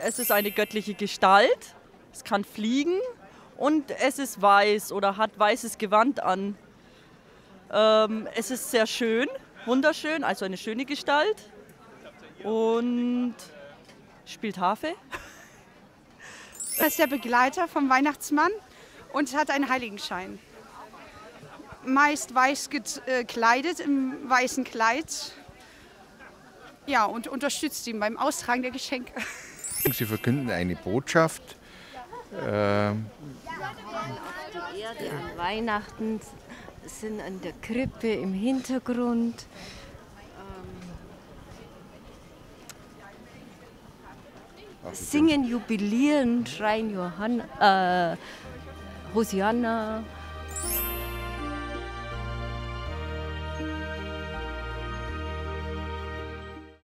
es ist eine göttliche Gestalt, es kann fliegen und es ist weiß oder hat weißes Gewand an. Es ist sehr schön, wunderschön, also eine schöne Gestalt und spielt Harfe. Er ist der Begleiter vom Weihnachtsmann und hat einen Heiligenschein. Meist weiß gekleidet, im weißen Kleid. Ja, und unterstützt ihn beim Austragen der Geschenke. Sie verkünden eine Botschaft. Die Erde an Weihnachten sind an der Krippe im Hintergrund. Singen, jubilieren, schreien Hosianna.